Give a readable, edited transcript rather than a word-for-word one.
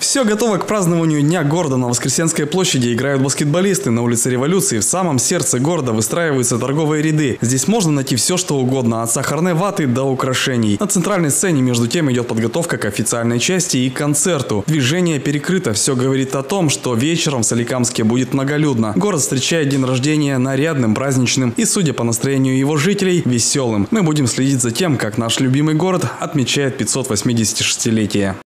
Все готово к празднованию Дня города. На Воскресенской площади играют баскетболисты. На улице Революции, в самом сердце города, выстраиваются торговые ряды. Здесь можно найти все, что угодно, от сахарной ваты до украшений. На центральной сцене, между тем, идет подготовка к официальной части и концерту. Движение перекрыто. Все говорит о том, что вечером в Соликамске будет многолюдно. Город встречает день рождения нарядным, праздничным и, судя по настроению его жителей, веселым. Мы будем следить за тем, как наш любимый город отмечает 586-летие.